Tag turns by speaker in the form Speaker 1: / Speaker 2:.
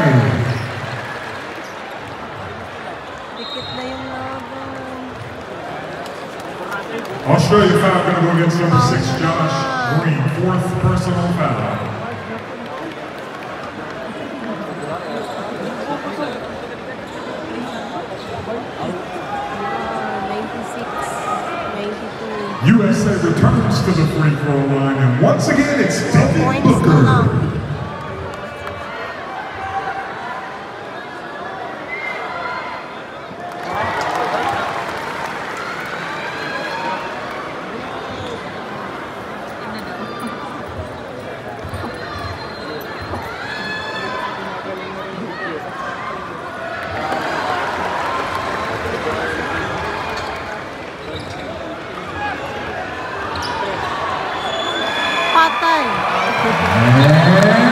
Speaker 1: Australia foul going to go against number 6, Josh Green, 4th personal foul. USA returns to the free throw line, and once again it's Devin Booker.
Speaker 2: Patay.